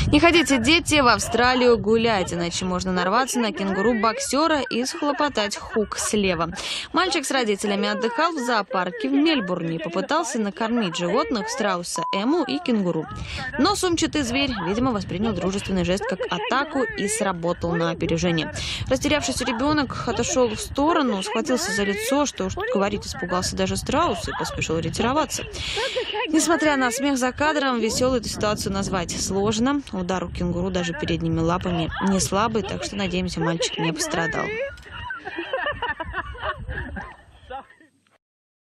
Не ходите, дети, в Австралию гулять, иначе можно нарваться на кенгуру-боксера и схлопотать хук слева. Мальчик с родителями отдыхал в зоопарке в Мельбурне и попытался накормить животных страуса Эму и кенгуру. Но сумчатый зверь, видимо, воспринял дружественный жест как атаку и сработал на опережение. Растерявшийся ребенок отошел в сторону, схватился за лицо, что уж тут говорить, испугался даже страус и поспешил ретироваться. Несмотря на смех за кадром, веселую эту ситуацию назвать сложно. Удар у кенгуру даже передними лапами не слабый, так что, надеемся, мальчик не пострадал.